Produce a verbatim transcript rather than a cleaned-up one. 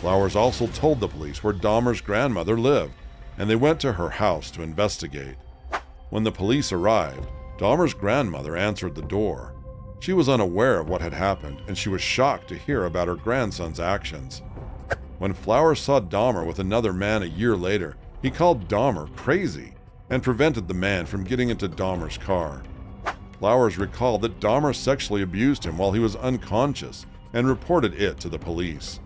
Flowers also told the police where Dahmer's grandmother lived, and they went to her house to investigate. When the police arrived, Dahmer's grandmother answered the door. She was unaware of what had happened, and she was shocked to hear about her grandson's actions. When Flowers saw Dahmer with another man a year later, he called Dahmer crazy and prevented the man from getting into Dahmer's car. Flowers recalled that Dahmer sexually abused him while he was unconscious and reported it to the police.